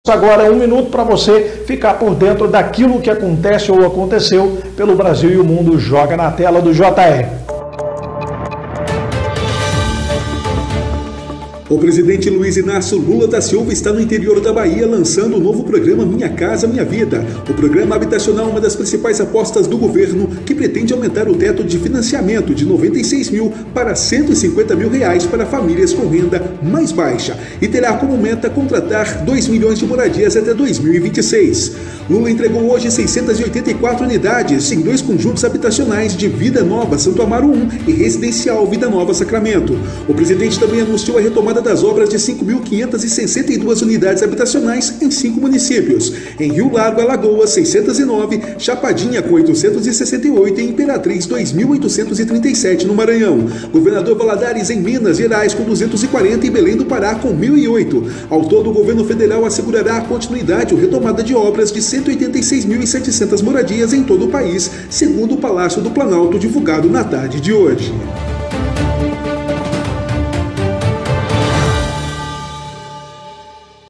Agora 1 minuto para você ficar por dentro daquilo que acontece ou aconteceu pelo Brasil e o mundo. Joga na tela do JR. O presidente Luiz Inácio Lula da Silva está no interior da Bahia lançando o novo programa Minha Casa Minha Vida. O programa habitacional é uma das principais apostas do governo, que pretende aumentar o teto de financiamento de 96 mil para 150 mil reais para famílias com renda mais baixa e terá como meta contratar 2 milhões de moradias até 2026. Lula entregou hoje 684 unidades em 2 conjuntos habitacionais de Vida Nova Santo Amaro 1 e Residencial Vida Nova Sacramento. O presidente também anunciou a retomada das obras de 5.562 unidades habitacionais em 5 municípios. Em Rio Largo, Alagoas, 609, Chapadinha com 868 e Imperatriz 2.837 no Maranhão. Governador Valadares em Minas Gerais com 240 e Belém do Pará com 1.008. Ao todo, o governo federal assegurará a continuidade ou retomada de obras de 186.700 moradias em todo o país, segundo o Palácio do Planalto, divulgado na tarde de hoje.